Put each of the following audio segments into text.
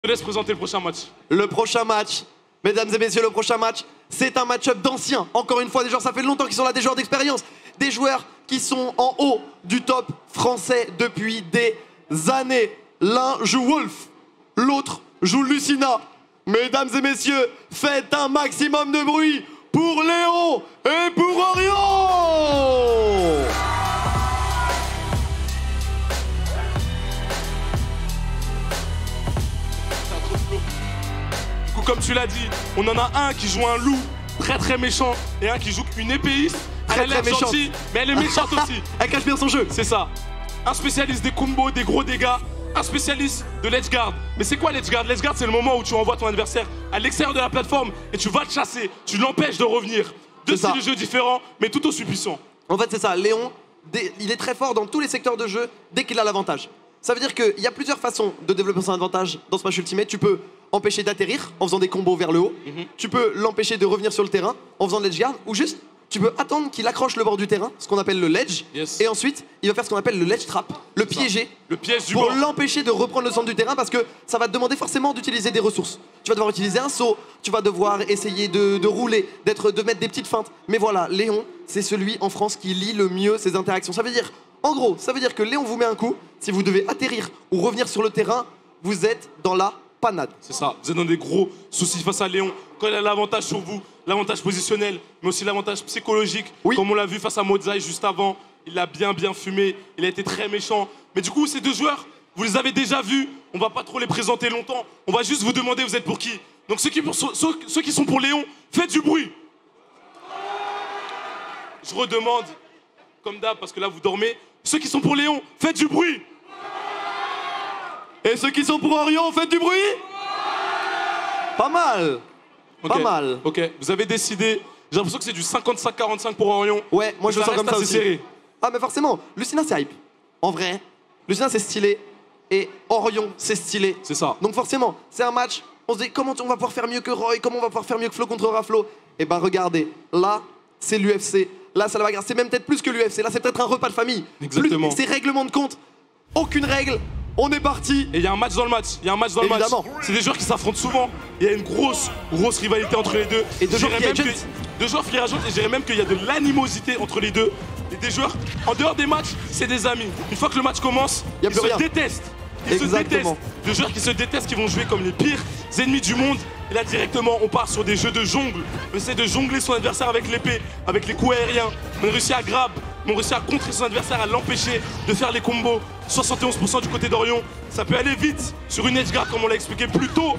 Je te laisse présenter le prochain match. Le prochain match, mesdames et messieurs, le prochain match, c'est un match-up d'anciens. Encore une fois, des joueurs, ça fait longtemps qu'ils sont là, des joueurs d'expérience. Des joueurs qui sont en haut du top français depuis des années. L'un joue Wolf, l'autre joue Lucina. Mesdames et messieurs, faites un maximum de bruit pour Léon et pour Orion. Du coup, comme tu l'as dit, on en a un qui joue un loup très méchant et un qui joue une épéiste très méchante. gentille, mais elle est méchante aussi. Elle cache bien son jeu. C'est ça. Un spécialiste des combos, des gros dégâts, un spécialiste de l'edge guard. Mais c'est quoi l'edge guard? L'edge guard, c'est le moment où tu envoies ton adversaire à l'extérieur de la plateforme et tu vas le chasser, tu l'empêches de revenir. Deux styles de jeu différents, mais tout aussi puissants. En fait, c'est ça. Léon, il est très fort dans tous les secteurs de jeu dès qu'il a l'avantage. Ça veut dire qu'il y a plusieurs façons de développer son avantage dans ce match ultimate. Tu peux empêcher d'atterrir en faisant des combos vers le haut. Tu peux l'empêcher de revenir sur le terrain en faisant de l'edge guard. Ou juste, tu peux attendre qu'il accroche le bord du terrain, ce qu'on appelle le ledge. Et ensuite, il va faire ce qu'on appelle le ledge trap, le piéger. Le piège du pour bord. l'empêcher de reprendre le centre du terrain parce que ça va te demander forcément d'utiliser des ressources. Tu vas devoir utiliser un saut, tu vas devoir essayer de rouler, de mettre des petites feintes. Mais voilà, Léon, c'est celui en France qui lit le mieux ses interactions. Ça veut dire, en gros, ça veut dire que Léon vous met un coup, si vous devez atterrir ou revenir sur le terrain, vous êtes dans la panade. C'est ça, vous êtes dans des gros soucis face à Léon. Quand il a l'avantage sur vous, l'avantage positionnel, mais aussi l'avantage psychologique. Oui. Comme on l'a vu face à Mozai juste avant, il a bien fumé, il a été très méchant. Mais du coup, ces deux joueurs, vous les avez déjà vus, on va pas trop les présenter longtemps, on va juste vous demander vous êtes pour qui. Donc ceux qui sont pour Léon, faites du bruit. Je redemande, comme d'hab, parce que là vous dormez, ceux qui sont pour Léon, faites du bruit. Et ceux qui sont pour Orion, faites du bruit. Pas mal. Pas mal. Ok, vous avez décidé. J'ai l'impression que c'est du 55-45 pour Orion. Ouais, moi je le sens comme ça aussi. Serré. Ah mais forcément, Lucina c'est hype. En vrai, Lucina c'est stylé et Orion c'est stylé. C'est ça. Donc forcément, c'est un match, on se dit comment on va pouvoir faire mieux que Roy, comment on va pouvoir faire mieux que Flo contre Raflo. Et ben regardez, là c'est l'UFC, là ça la bagarre, c'est même peut-être plus que l'UFC, là c'est peut-être un repas de famille. Exactement. C'est règlement de compte, aucune règle. On est parti. Et il y a un match dans le match. Il y a un match dans le match. Évidemment. C'est des joueurs qui s'affrontent souvent. Il y a une grosse rivalité entre les deux. Et deux joueurs free agent. Deux joueurs free agent. Et je dirais même qu'il y a de l'animosité entre les deux. Et des joueurs, en dehors des matchs, c'est des amis. Une fois que le match commence, Y a ils plus se rien. détestent. Ils se détestent. Deux joueurs qui se détestent, qui vont jouer comme les pires ennemis du monde. Et là, directement, on part sur des jeux de jongle. On essaie de jongler son adversaire avec l'épée, avec les coups aériens. On réussit à grab. On réussit à contrer son adversaire, à l'empêcher de faire les combos. 71% du côté d'Orion. Ça peut aller vite sur une edge guard comme on l'a expliqué plus tôt.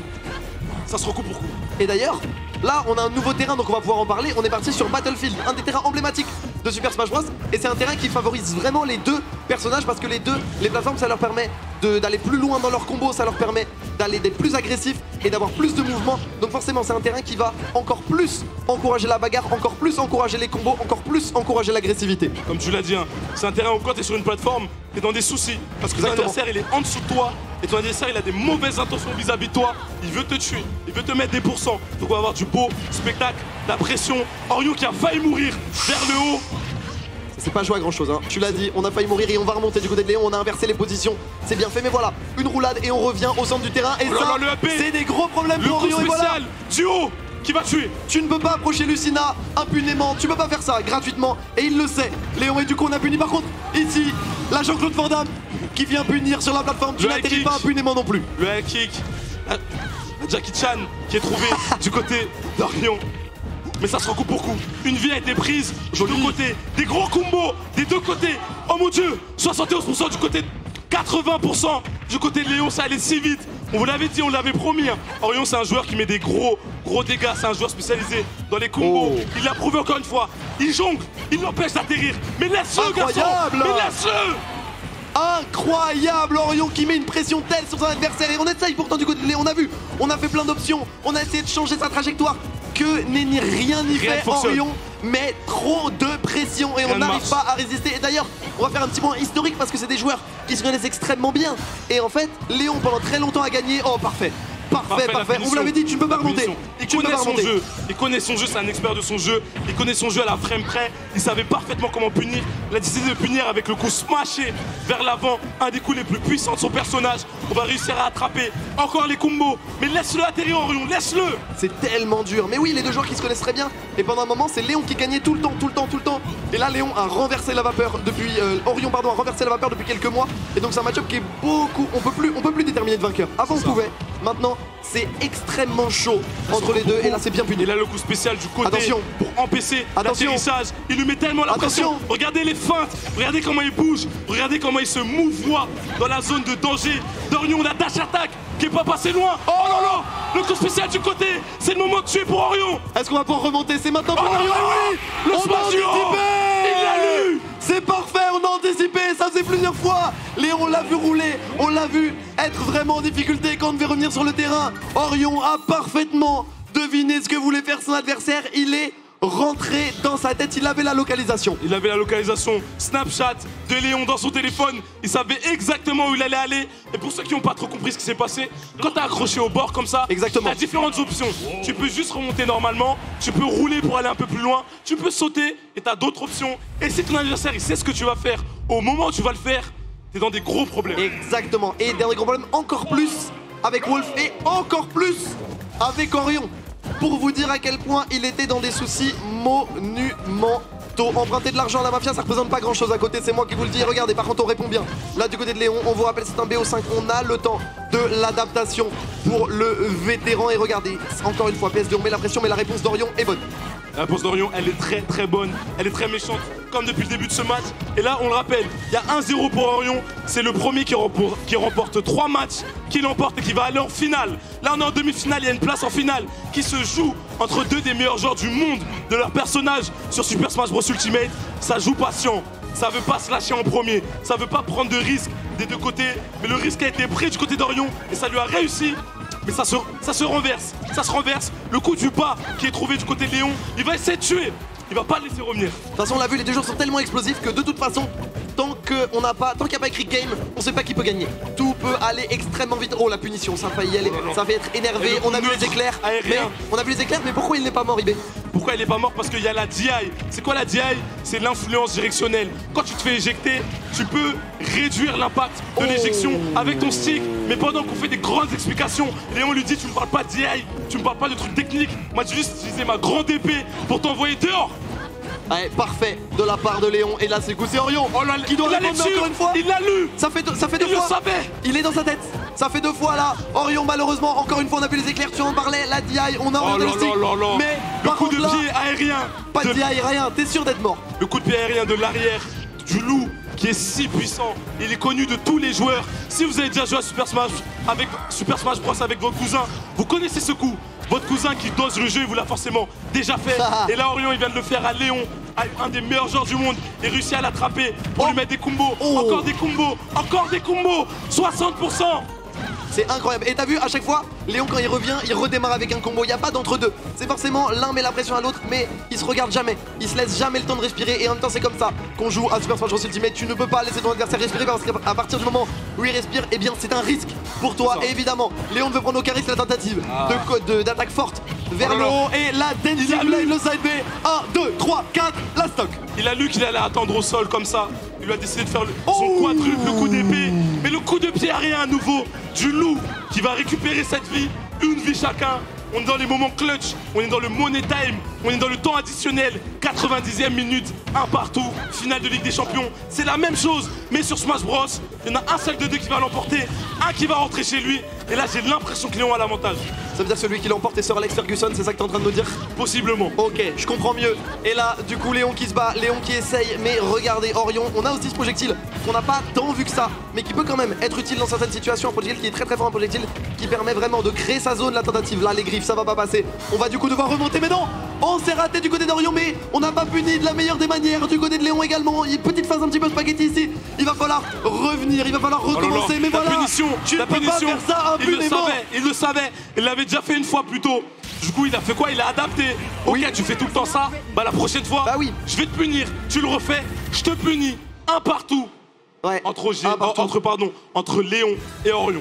Ça se recoupe pour coup. Et d'ailleurs, là on a un nouveau terrain donc on va pouvoir en parler. On est parti sur Battlefield, un des terrains emblématiques de Super Smash Bros. Et c'est un terrain qui favorise vraiment les deux personnages parce que les plateformes ça leur permet d'aller plus loin dans leur combo, ça leur permet d'être plus agressifs et d'avoir plus de mouvements. Donc forcément c'est un terrain qui va encore plus encourager la bagarre, encore plus encourager les combos, encore plus encourager l'agressivité. Comme tu l'as dit, hein, c'est un terrain où quand tu es sur une plateforme, tu es dans des soucis. Parce que ton adversaire il est en dessous de toi et ton adversaire il a des mauvaises intentions vis-à-vis de toi. Il veut te tuer, il veut te mettre des pourcents. Donc on va avoir du beau spectacle, de la pression. Orion qui a failli mourir vers le haut. C'est pas joué à grand chose, hein. Tu l'as dit, on a failli mourir et on va remonter du côté de Léon, on a inversé les positions. C'est bien fait, mais voilà, une roulade et on revient au centre du terrain. Et ça, c'est des gros problèmes le pour coup Orion. Et voilà, spécial du haut qui va tuer. tu ne peux pas approcher Lucina impunément, tu peux pas faire ça gratuitement. Et il le sait, Léon, et du coup on a puni. Par contre, ici, la Jean-Claude Van Damme qui vient punir sur la plateforme, tu n'atterris pas impunément non plus. Le high kick, la Jackie Chan qui est trouvé du côté d'Orion. Mais ça se recoupe pour coup. Une vie a été prise des deux côtés. Des gros combos des deux côtés. Oh mon dieu, 71% du côté, 80% du côté de Léon. Ça allait si vite. On vous l'avait dit, on l'avait promis. Hein. Orion, c'est un joueur qui met des gros dégâts. C'est un joueur spécialisé dans les combos. Il l'a prouvé encore une fois. Il jongle, il l'empêche d'atterrir. Mais laisse-le, garçon. Mais laisse-le. Incroyable, Orion qui met une pression telle sur son adversaire. Et on essaye pourtant du côté de Léon. On a vu, on a fait plein d'options. On a essayé de changer sa trajectoire. Que n'est rien n'y fait, Orion, mais trop de pression et on n'arrive pas à résister. Et d'ailleurs, on va faire un petit point historique parce que c'est des joueurs qui se connaissent extrêmement bien. Et en fait, Léon pendant très longtemps a gagné. Oh parfait. Parfait, la parfait. On vous finition. l'avait dit, tu ne peux pas La remonter. finition. Il Tu ne peux connaît pas son remonter. jeu. Il connaît son jeu, c'est un expert de son jeu. Il connaît son jeu à la frame près. Il savait parfaitement comment punir. Il a décidé de punir avec le coup smashé vers l'avant. Un des coups les plus puissants de son personnage. On va réussir à attraper encore les combos. Mais laisse-le atterrir, Orion, laisse-le. C'est tellement dur. Mais oui, les deux joueurs qui se connaissent très bien. Et pendant un moment, c'est Léon qui gagnait tout le temps. Et là, Léon a renversé la vapeur depuis. Orion, pardon, a renversé la vapeur depuis quelques mois. Et donc, c'est un match-up qui est beaucoup. On peut plus déterminer de vainqueur. Avant, on pouvait. Maintenant, c'est extrêmement chaud entre les deux. Et là, c'est bien puni. Et là, le coup spécial du côté Attention. pour empêcher Attention. l'atterrissage. Il lui met tellement la pression. Attention. Regardez les feintes. Regardez comment il bouge. Regardez comment il se mouvoie dans la zone de danger. Dorion, la dash attack qui est pas passé loin. Oh là là. Le coup spécial du côté. C'est le moment de tuer pour Orion. Est-ce qu'on va pouvoir remonter? C'est maintenant pour Oh là Orion. là, oui. Le On a smash du haut. anticipé. Il l'a lu. C'est parfait, on a anticipé, ça faisait plusieurs fois. Léon, on l'a vu rouler, on l'a vu être vraiment en difficulté quand on devait revenir sur le terrain. Orion a parfaitement deviné ce que voulait faire son adversaire. Il est rentré dans sa tête, il avait la localisation. Il avait la localisation Snapchat de Léon dans son téléphone. Il savait exactement où il allait aller. Et pour ceux qui n'ont pas trop compris ce qui s'est passé, quand t'es accroché au bord comme ça, Exactement. t'as différentes options. Tu peux juste remonter normalement, tu peux rouler pour aller un peu plus loin, tu peux sauter et t'as d'autres options. Et si ton adversaire il sait ce que tu vas faire au moment où tu vas le faire, t'es dans des gros problèmes. Exactement, et dernier gros problème, encore plus avec Wolf et encore plus avec Orion. Pour vous dire à quel point il était dans des soucis monumentaux. Emprunter de l'argent à la mafia, ça représente pas grand chose à côté, c'est moi qui vous le dis. Regardez, par contre, on répond bien. Là, du côté de Léon, on vous rappelle, c'est un BO5. On a le temps de l'adaptation pour le vétéran. Et regardez, encore une fois, PS2, on met la pression, mais la réponse d'Orion est bonne. La réponse d'Orion, elle est très très bonne, elle est très méchante, comme depuis le début de ce match. Et là, on le rappelle, il y a 1-0 pour Orion. C'est le premier qui remporte 3 matchs, qui l'emporte et qui va aller en finale. Là, on est en demi-finale, il y a une place en finale qui se joue entre deux des meilleurs joueurs du monde, de leur personnage sur Super Smash Bros Ultimate. Ça joue patient, ça veut pas se lâcher en premier, ça veut pas prendre de risques des deux côtés. Mais le risque a été pris du côté d'Orion et ça lui a réussi. Mais ça se renverse, Le coup du bas qui est trouvé du côté de Léon, il va essayer de tuer. Il va pas le laisser revenir. De toute façon, on l'a vu, les deux joueurs sont tellement explosifs que de toute façon, tant qu'il n'y a pas écrit game, on sait pas qui peut gagner. Tout peut aller extrêmement vite. Oh, la punition, ça a failli y aller, ça va être énervé. Et le On a vu neutre les éclairs, aérien. mais pourquoi il n'est pas mort, IB? Pourquoi il est pas mort? Parce qu'il y a la DI. C'est quoi la DI? C'est l'influence directionnelle. Quand tu te fais éjecter, tu peux réduire l'impact de l'éjection avec ton stick. Mais pendant qu'on fait des grandes explications, Léon lui dit tu me parles pas de DI, tu me parles pas de trucs techniques. Moi j'ai juste utilisé ma grande épée pour t'envoyer dehors. Ouais, parfait de la part de Léon. Et là, c'est coup, c'est Orion Oh là, qui doit il a répondre les dessus. encore une fois. Il l'a lu. Ça fait deux Il fois. le savait. Il est dans sa tête. Ça fait 2 fois là. Orion, malheureusement, encore une fois, on a vu les éclairs. Tu en parlais. La DI, on a Oh enlevé là le stick. là là là. Mais Le par coup contre de là, pied aérien. pas de DI, rien. T'es sûr d'être mort. Le coup de pied aérien de l'arrière du loup qui est si puissant. Il est connu de tous les joueurs. Si vous avez déjà joué à Super Smash Bros avec votre cousin, vous connaissez ce coup. Votre cousin qui dose le jeu, il vous l'a forcément déjà fait. Et là, Orion, il vient de le faire à Léon, à un des meilleurs joueurs du monde. Il réussit à l'attraper pour lui mettre des combos. Encore des combos. 60%. C'est incroyable. Et t'as vu, à chaque fois, Léon, quand il revient, il redémarre avec un combo. Il n'y a pas d'entre-deux. C'est forcément l'un met la pression à l'autre, mais il se regarde jamais. Il se laisse jamais le temps de respirer. Et en même temps, c'est comme ça qu'on joue à Super Smash Bros Ultimate. Tu ne peux pas laisser ton adversaire respirer parce qu'à partir du moment où il respire, eh bien, c'est un risque pour toi. Et évidemment, Léon veut prendre au charisme la tentative d'attaque forte vers le haut. Et la Dancing Blade, le side B. 1, 2, 3, 4, la stock. Il a lu qu'il allait attendre au sol comme ça. Il lui a décidé de faire son quadruple, le coup d'épée. Mais le coup de pied aérien à nouveau du loup qui va récupérer cette vie, une vie chacun. On est dans les moments clutch, on est dans le money time, on est dans le temps additionnel, 90e minute, un partout, finale de Ligue des Champions. C'est la même chose, mais sur Smash Bros, il y en a un seul de deux qui va l'emporter, un qui va rentrer chez lui. Et là, j'ai l'impression que Léon a l'avantage. Ça veut dire celui qui l'emporte est Sir Alex Ferguson, c'est ça que t'es en train de nous dire? Possiblement. Ok, je comprends mieux. Et là, du coup, Léon qui se bat, Léon qui essaye, mais regardez, Orion, on a aussi ce projectile qu'on n'a pas tant vu que ça, mais qui peut quand même être utile dans certaines situations. Un projectile qui est très très fort, un projectile qui permet vraiment de créer sa zone, la tentative. Là, les griffes, ça va pas passer. On va du coup devoir remonter, mais non, on s'est raté du côté d'Orion, mais on n'a pas puni de la meilleure des manières. Du côté de Léon également, il y a une petite phase un petit peu spaghetti ici. Il va falloir revenir, il va falloir recommencer, mais voilà. Tu ne peux pas faire ça impunément. Il le savait, il l'avait déjà fait une fois plus tôt. Du coup, il a fait quoi? Il a adapté. Ok, tu fais tout le temps ça. Bah, la prochaine fois, je vais te punir. Tu le refais, je te punis. Un partout. Ouais. Entre Léon et Orion.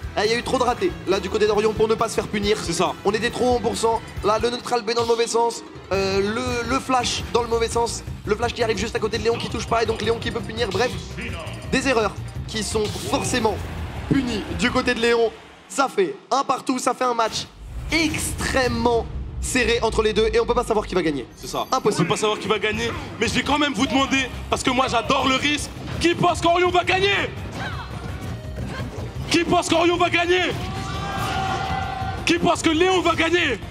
Il y a eu trop de ratés là du côté d'Orion pour ne pas se faire punir. C'est ça. On était trop en pourcent. Là, le neutral B dans le mauvais sens. Le flash dans le mauvais sens. Le flash qui arrive juste à côté de Léon qui touche pas et donc Léon qui peut punir. Bref, des erreurs qui sont forcément punies du côté de Léon. Ça fait un partout, ça fait un match extrêmement serré entre les deux et on peut pas savoir qui va gagner. C'est ça. Impossible. On peut pas savoir qui va gagner, mais je vais quand même vous demander, parce que moi j'adore le risque, qui pense qu'Orion va gagner? Qui pense qu'Orion va gagner? Qui pense que Léon va gagner?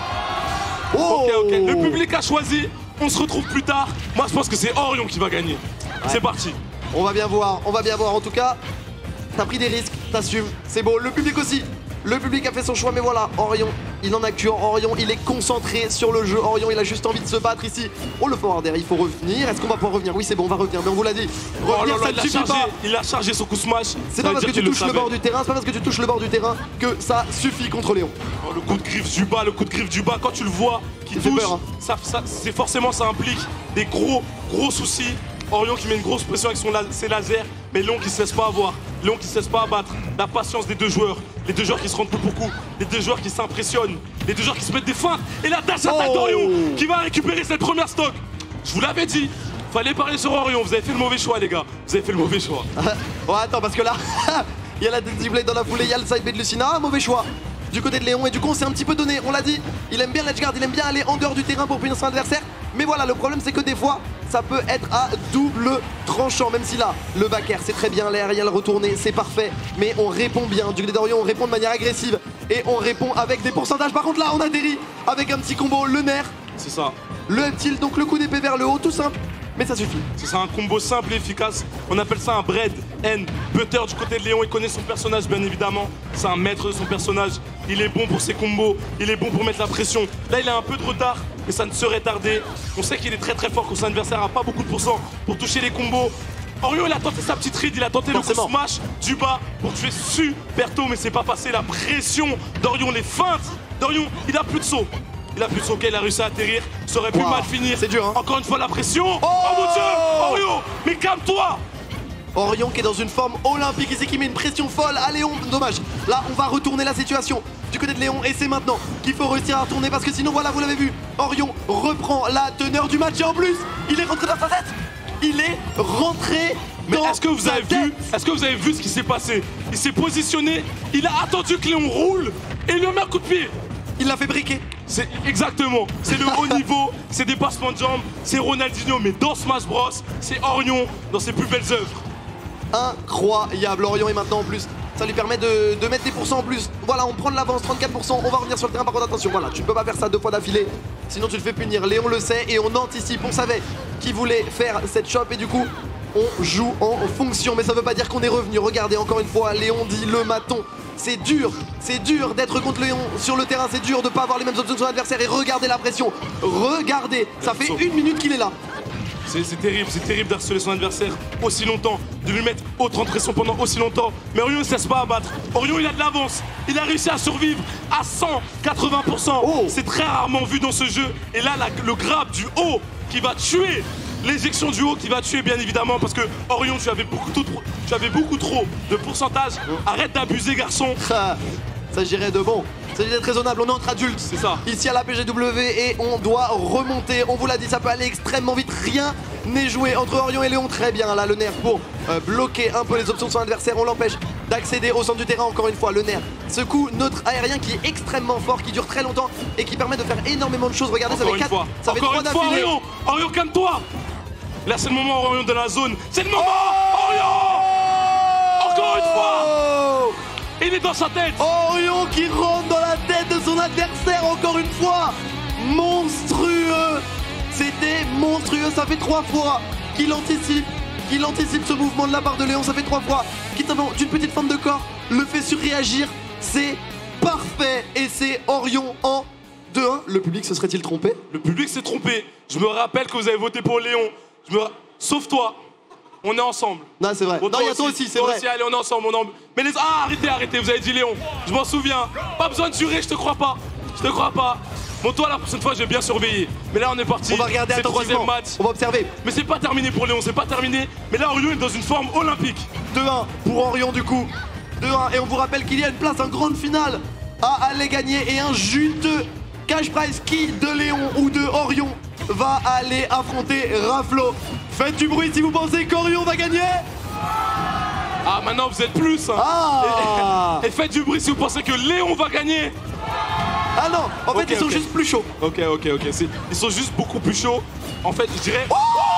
Oh Ok, le public a choisi, on se retrouve plus tard. Moi je pense que c'est Orion qui va gagner. Ouais. C'est parti. On va bien voir, on va bien voir. En tout cas, t'as pris des risques, t'assumes, c'est beau. Le public aussi. Le public a fait son choix, mais voilà, Orion, il en a cure. Orion, il est concentré sur le jeu. Orion, il a juste envie de se battre ici. Oh, le forward air, il faut revenir. Est-ce qu'on va pouvoir revenir? Oui, c'est bon, on va revenir, mais on vous l'a dit. Revenir, ça ne suffit pas. Il a chargé son coup smash. C'est pas parce que tu touches le bord du terrain, c'est pas parce que tu touches le bord du terrain que ça suffit contre Léon. Oh, le coup de griffe du bas, le coup de griffe du bas, quand tu le vois qui touche, peur, hein. c'est forcément ça implique des gros soucis. Orion qui met une grosse pression avec ses lasers, mais Léon qui se laisse pas avoir, Léon qui se laisse pas abattre. La patience des deux joueurs, les deux joueurs qui se rendent coup pour coup, les deux joueurs qui s'impressionnent, les deux joueurs qui se mettent des feintes, et la dash attaque d'Orion qui va récupérer cette première stock. Je vous l'avais dit, fallait parler sur Orion, vous avez fait le mauvais choix les gars, vous avez fait le mauvais choix. Ouais, attends, parce que là, il y a la Deadly Blade dans la foulée, il y a le side B de Lucina, mauvais choix du côté de Léon, et du coup on s'est un petit peu donné, on l'a dit, il aime bien l'edgeguard, il aime bien aller en dehors du terrain pour punir son adversaire, mais voilà, le problème c'est que des fois, ça peut être à double tranchant, même si là, le back air c'est très bien, l'aérien le retourné, c'est parfait, mais on répond bien, du côté d'Orion, on répond de manière agressive, et on répond avec des pourcentages. Par contre là, on atterrit avec un petit combo, le nerf, c'est ça, le up tilt, donc le coup d'épée vers le haut, tout simple. Mais ça suffit. C'est un combo simple et efficace. On appelle ça un bread and butter du côté de Léon. Il connaît son personnage bien évidemment. C'est un maître de son personnage. Il est bon pour ses combos. Il est bon pour mettre la pression. Là il a un peu de retard, mais ça ne serait tardé. On sait qu'il est très très fort quand son adversaire n'a pas beaucoup de pourcents pour toucher les combos. Orion il a tenté sa petite read, il a tenté le coup smash du bas pour tuer super tôt, mais c'est pas passé. La pression d'Orion, les feintes d'Orion, il a plus de saut. Il a plus de saut, il a réussi à atterrir, ça aurait pu mal finir. C'est dur, hein. Encore une fois la pression. Oh mon dieu, Orion, mais calme-toi. Orion qui est dans une forme olympique ici, qui met une pression folle à Léon. Dommage, là on va retourner la situation du côté de Léon et c'est maintenant qu'il faut réussir à retourner parce que sinon voilà, vous l'avez vu, Orion reprend la teneur du match et en plus il est rentré dans sa tête. Il est rentré. Mais est-ce que vous avez vu ce qui s'est passé? Il s'est positionné, il a attendu que Léon roule et il lui met un coup de pied. Il l'a fait briquer. C'est exactement, c'est le haut niveau, c'est des passements de jambes, c'est Ronaldinho, mais dans Smash Bros, c'est Orion dans ses plus belles œuvres. Incroyable, Orion, et maintenant en plus, ça lui permet de mettre des pourcents en plus. Voilà, on prend de l'avance, 34%, on va revenir sur le terrain, par contre attention, voilà, tu ne peux pas faire ça 2 fois d'affilée, sinon tu te fais punir. Léon le sait et on anticipe, on savait qu'il voulait faire cette chope et du coup, on joue en fonction, mais ça veut pas dire qu'on est revenu. Regardez, encore une fois, Léon dit le maton. C'est dur d'être contre Léon sur le terrain, c'est dur de pas avoir les mêmes options que son adversaire et regardez la pression, regardez, ça fait 1 minute qu'il est là. C'est terrible d'harceler son adversaire aussi longtemps, de lui mettre autant de pression pendant aussi longtemps. Mais Orion ne se laisse pas abattre. Orion il a de l'avance, il a réussi à survivre à 180%. Oh. C'est très rarement vu dans ce jeu. Et là, le grab du haut qui va tuer, l'éjection du haut qui va tuer bien évidemment parce que Orion tu avais beaucoup trop de pourcentage. Arrête d'abuser garçon. Ça s'agirait de bon. C'est d'être raisonnable, on est entre adultes, c'est ça. Ici à la PGW et on doit remonter. On vous l'a dit, ça peut aller extrêmement vite. Rien n'est joué entre Orion et Léon. Très bien, là le nerf pour bloquer un peu les options de son adversaire. On l'empêche d'accéder au centre du terrain encore une fois. Le nerf, ce coup notre aérien qui est extrêmement fort, qui dure très longtemps et qui permet de faire énormément de choses. Regardez, encore ça fait 3 d'affilée. Orion, calme-toi. Là c'est le moment Orion dans la zone. C'est le moment. Orion. Encore une fois. Il est dans sa tête. Orion qui rentre dans la tête de son adversaire encore une fois. Monstrueux. C'était monstrueux. Ça fait 3 fois qu'il anticipe ce mouvement de la part de Léon. Ça fait 3 fois qu'il d'une petite forme de corps le fait surréagir. C'est parfait. Et c'est Orion en 2-1. Le public se serait-il trompé? Le public s'est trompé. Je me rappelle que vous avez voté pour Léon. Sauf toi. On est ensemble. Non, c'est vrai. Bon, non, il y a toi aussi, c'est vrai. Aussi, allez, on est ensemble. Mais les... Ah, arrêtez, vous avez dit Léon. Je m'en souviens. Pas besoin de jurer, je te crois pas. Bon, toi, la prochaine fois, je vais bien surveiller. Mais là, on est parti. On va regarder attentivement. 3e match. On va observer. Mais c'est pas terminé pour Léon, c'est pas terminé. Mais là, Orion est dans une forme olympique. 2-1 pour Orion, du coup. 2-1. Et on vous rappelle qu'il y a une place en grande finale à aller gagner et un juteux cash prize. Qui de Léon ou de Orion va aller affronter Raflo? Faites du bruit si vous pensez qu'Orion va gagner. Ah, maintenant vous êtes plus. Hein. Ah. Et faites du bruit si vous pensez que Léon va gagner. Ah non, en fait Ok, ils sont ok. juste plus chauds. Ok. Ils sont juste beaucoup plus chauds. En fait, je dirais.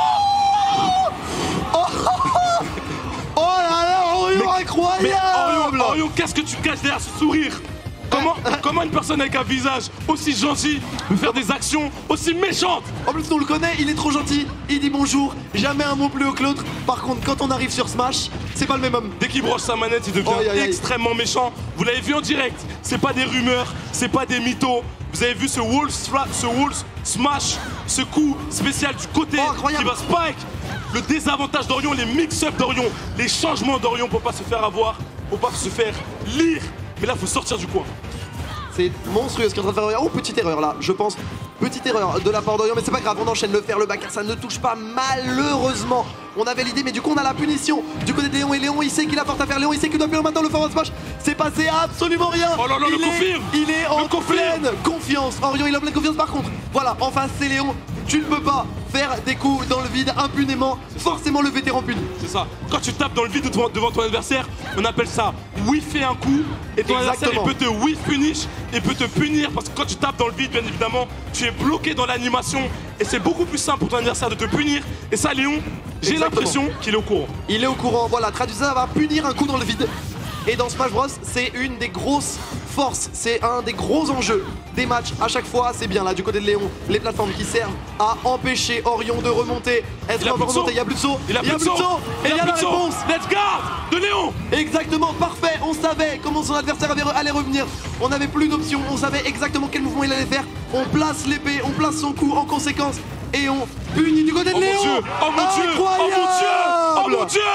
Oh là là, Orion, Mais incroyable. Orion, qu'est-ce que tu caches derrière ce sourire? Comment une personne avec un visage aussi gentil peut faire des actions aussi méchantes? En plus on le connaît, il est trop gentil, il dit bonjour, jamais un mot plus haut que l'autre. Par contre quand on arrive sur Smash, c'est pas le même homme. Dès qu'il broche sa manette, il devient Aïe, aïe, aïe. extrêmement méchant. Vous l'avez vu en direct. C'est pas des rumeurs, c'est pas des mythos. Vous avez vu ce wall smash, ce coup spécial du côté Oh, incroyable. qui va spike. Le désavantage d'Orion, les mix-up d'Orion, les changements d'Orion pour pas se faire avoir, pour pas se faire lire. Mais là, faut sortir du coin. C'est monstrueux ce qu'il est en train de faire. Oh, petite erreur là, je pense. Petite erreur de la part d'Orion, mais c'est pas grave, on enchaîne le fer, le bac, ça ne touche pas malheureusement. On avait l'idée, mais du coup on a la punition du côté de Léon. Et Léon il sait qu'il a porte à faire, Léon il sait qu'il doit faire maintenant le forward smash. C'est passé absolument rien. Oh là là, le confirme. Il est en Le confirme. pleine confiance. Orion il est en pleine confiance par contre. Voilà, en face c'est Léon. Tu ne peux pas faire des coups dans le vide impunément. Forcément le vétéran puni. C'est ça. Quand tu tapes dans le vide devant ton adversaire, on appelle ça whiffer un coup. Et ton adversaire, il peut te whiff punish et peut te punir parce que quand tu tapes dans le vide, bien évidemment, tu es bloqué dans l'animation. Et c'est beaucoup plus simple pour ton adversaire de te punir. Et ça, Léon, j'ai Exactement. l'impression qu'il est au courant. Il est au courant, voilà, traduisez ça va punir un coup dans le vide. Et dans Smash Bros, c'est une des grosses forces, c'est un des gros enjeux des matchs. À chaque fois, c'est bien là, du côté de Léon, les plateformes qui servent à empêcher Orion de remonter. Est-ce qu'on va remonter? Il n'y a plus de saut. Il a plus de saut. Et il y a la plus de saut. réponse. Let's guard de Léon. Exactement, parfait. On savait comment son adversaire allait revenir. On n'avait plus d'options, on savait exactement quel mouvement il allait faire. On place l'épée, on place son coup en conséquence. Et on punit du côté de Oh Léon. mon Dieu. Oh mon Dieu. Oh mon Dieu. Oh mon Dieu.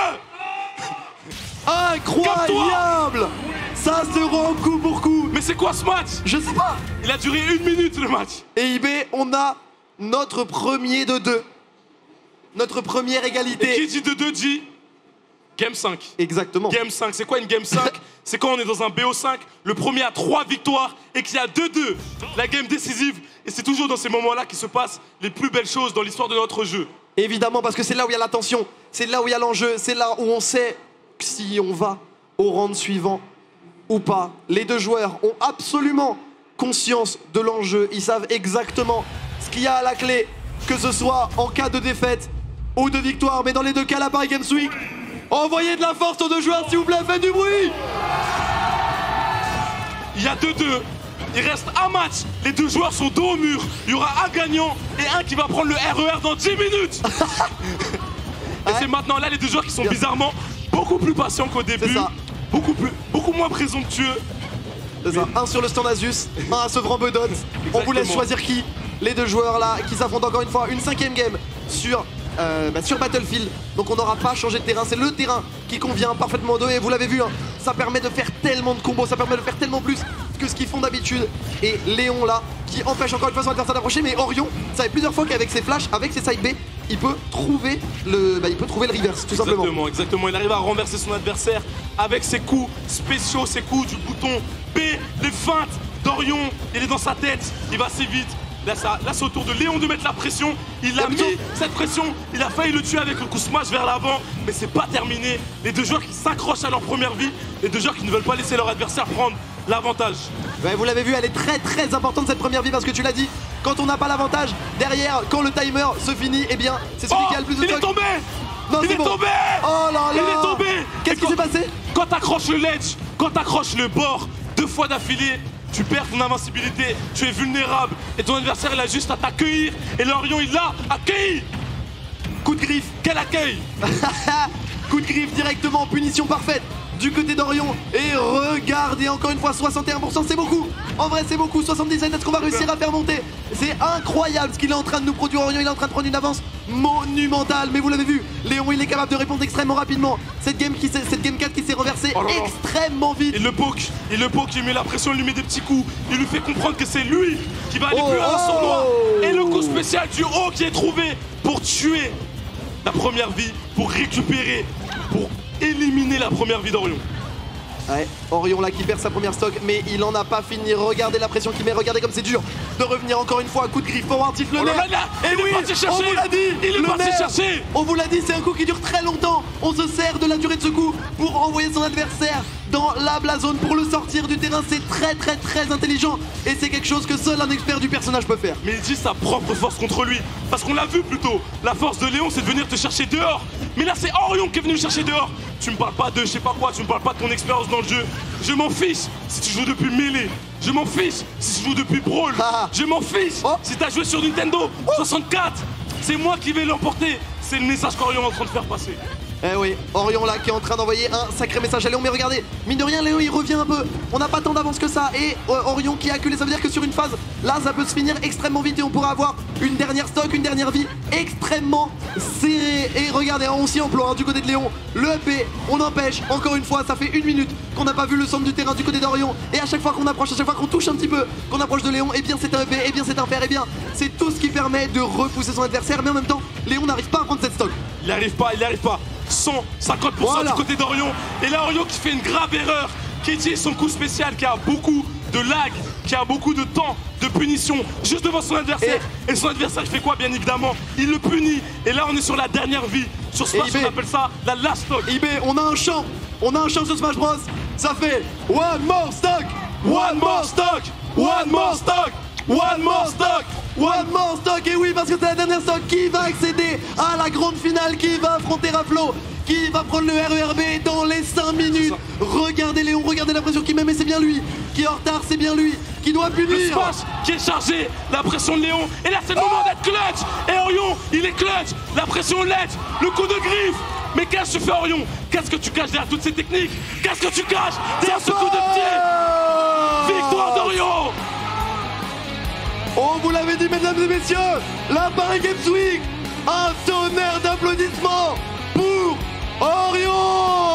Incroyable. Ça se rend coup pour coup. Mais c'est quoi ce match? Je sais pas. Il a duré 1 minute le match. Et IB, on a notre premier de deux. Notre première Et qui égalité. dit de 2 dit Game 5. Exactement. Game 5, c'est quoi une Game 5? C'est quand on est dans un BO5, le premier a 3 victoires et qu'il y a 2-2. La game décisive. Et c'est toujours dans ces moments-là qu'il se passe les plus belles choses dans l'histoire de notre jeu. Évidemment, parce que c'est là où il y a la tension. C'est là où il y a l'enjeu. C'est là où on sait si on va au round suivant ou pas. Les deux joueurs ont absolument conscience de l'enjeu. Ils savent exactement ce qu'il y a à la clé, que ce soit en cas de défaite ou de victoire. Mais dans les deux cas, la Paris Games Week, envoyez de la force aux deux joueurs, s'il vous plaît, faites du bruit. Il y a 2-2. Il reste un match. Les deux joueurs sont dos au mur. Il y aura un gagnant et un qui va prendre le RER dans 10 minutes. Et c'est maintenant là les deux joueurs qui sont bizarrement beaucoup plus patients qu'au début. ça. Beaucoup moins présomptueux. C'est ça. Un sur le stand Asus, un à Sevran Bedot. On vous laisse Exactement. choisir qui. Les deux joueurs là qui s'affrontent encore une fois. Une 5ème game sur Battlefield. Donc on n'aura pas changé de terrain. C'est le terrain qui convient parfaitement d'eux. Et vous l'avez vu, hein, ça permet de faire tellement de combos. Ça permet de faire tellement plus que ce qu'ils font d'habitude. Et Léon là qui empêche encore une fois son adversaire d'approcher. Mais Orion, ça fait plusieurs fois qu'avec ses flashs, avec ses side B, il peut trouver le reverse tout simplement. Exactement. Il arrive à renverser son adversaire avec ses coups spéciaux, ses coups du bouton B, les feintes d'Orion. Il est dans sa tête, il va assez vite. Là, c'est au tour de Léon de mettre la pression. Il a mis cette pression, il a failli le tuer avec le coup smash vers l'avant, mais c'est pas terminé. Les deux joueurs qui s'accrochent à leur première vie, les deux joueurs qui ne veulent pas laisser leur adversaire prendre l'avantage. Ouais, vous l'avez vu, elle est très très importante cette première vie parce que tu l'as dit, quand on n'a pas l'avantage, derrière, quand le timer se finit, eh bien, c'est celui qui a le plus de Il est stock. tombé. Non, Il c'est est bon. tombé. Oh là là. Il est tombé. Qu'est-ce qui s'est passé? Quand t'accroches le ledge, quand t'accroches le bord 2 fois d'affilée, tu perds ton invincibilité, tu es vulnérable et ton adversaire il a juste à t'accueillir et l'Orion il l'a accueilli. Coup de griffe. Quel accueil. Coup de griffe directement, punition parfaite du côté d'Orion. Et regardez encore une fois, 61%, c'est beaucoup. En vrai, c'est beaucoup. 77, est-ce qu'on va réussir à faire monter? C'est incroyable ce qu'il est en train de nous produire. Orion, il est en train de prendre une avance monumentale. Mais vous l'avez vu, Léon, il est capable de répondre extrêmement rapidement. Cette game 4 qui s'est reversée Oh là là. extrêmement vite. Il le poke, il met la pression, il lui met des petits coups, il lui fait comprendre que c'est lui qui va aller plus loin dans son noir. Et le coup spécial du haut qui est trouvé pour tuer la première vie, pour récupérer, pour éliminer la première vie d'Orion. Ouais, Orion là qui perd sa première stock, mais il en a pas fini. Regardez la pression qu'il met, regardez comme c'est dur de revenir encore une fois à coup de griffe forward tilt le Oh là nerf. là, Et il est parti chercher. on vous l'a dit, Il est le parti nerf. chercher. On vous l'a dit, c'est un coup qui dure très longtemps. On se sert de la durée de ce coup pour envoyer son adversaire dans la blast zone pour le sortir du terrain. C'est très intelligent et c'est quelque chose que seul un expert du personnage peut faire. Mais il dit sa propre force contre lui. Parce qu'on l'a vu plus tôt. La force de Léon, c'est de venir te chercher dehors. Mais là, c'est Orion qui est venu chercher dehors. Tu me parles pas de je sais pas quoi, tu me parles pas de ton expérience dans le jeu. Je m'en fiche si tu joues depuis Melee. Je m'en fiche si tu joues depuis Brawl. Ah. Je m'en fiche si t'as joué sur Nintendo 64. C'est moi qui vais l'emporter. C'est le message qu'Orion est en train de faire passer. Eh oui, Orion là qui est en train d'envoyer un sacré message à Léon, mais regardez, mine de rien Léon il revient un peu, on n'a pas tant d'avance que ça, et Orion qui est acculé, ça veut dire que sur une phase, là ça peut se finir extrêmement vite et on pourra avoir une dernière stock, une dernière vie extrêmement serrée. Et regardez, on s'y emploie du côté de Léon, le EP, on empêche, encore une fois, ça fait 1 minute qu'on n'a pas vu le centre du terrain du côté d'Orion, et à chaque fois qu'on approche, à chaque fois qu'on touche un petit peu, qu'on approche de Léon, et bien c'est un EP, et bien c'est un fer, et bien c'est tout ce qui permet de repousser son adversaire, mais en même temps, Léon n'arrive pas à prendre cette stock. Il n'y arrive pas. 150% Voilà. du côté d'Orion. Et là, Orion qui fait une grave erreur, qui utilise son coup spécial, qui a beaucoup de lag, qui a beaucoup de temps de punition juste devant son adversaire. Et son adversaire, il fait quoi, bien évidemment? Il le punit. Et là, on est sur la dernière vie. Sur Smash, IB. on appelle ça la last stock. IB, on a un chant sur Smash Bros. Ça fait One more stock, One more stock, one more stock, one more stock. One more stock. Et oui, parce que c'est la dernière stock qui va accéder à la grande finale, qui va affronter Raflo, qui va prendre le RERB dans les 5 minutes. Regardez Léon, regardez la pression qu'il met, mais c'est bien lui qui est en retard, c'est bien lui qui doit Le punir. Smash qui est chargé, la pression de Léon. Et là, c'est le moment d'être clutch. Et Orion, il est clutch. La pression ledge, le coup de griffe. Mais qu'est-ce que tu fais, Orion? Qu'est-ce que tu caches derrière toutes ces techniques? Qu'est-ce que tu caches derrière ce coup de pied? Victoire d'Orion. On vous l'avait dit, mesdames et messieurs, la Paris Games Week, un tonnerre d'applaudissements pour Orion.